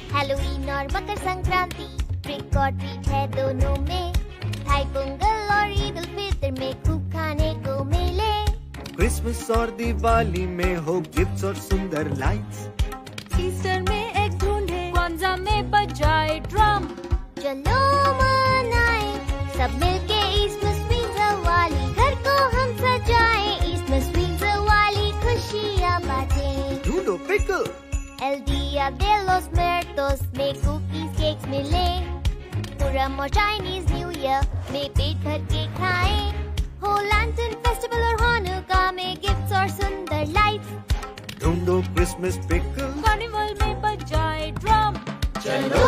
Halloween और Makar Sankranti, trick और treat है दोनों में। थाई पोंगल और ईद उल फितर में खूब खाने को मिले। क्रिसमस और दिवाली में हो गिफ्ट्स और सुंदर लाइट्स। ईस्टर में एक ढूंढे, क्वांजा में बजाए ड्रम। चलो मनाए सब मिलके ईस्टमस ट्रीट वाली, घर को हम सजाए ईस्टमस ट्रीट वाली, खुशियाँ बांटें। ढूंढो pickle. El Dia de los Muertos में कुकीज केक्स मिले। पुरम और चाइनीज न्यू ईयर में पेट भर के खाएं। हो लैंटर्न फेस्टिवल और हानुका में गिफ्ट्स और सुंदर लाइट्स। ढूंढो क्रिसमस पिकल। कार्निवल में बजाए ड्रम। चलो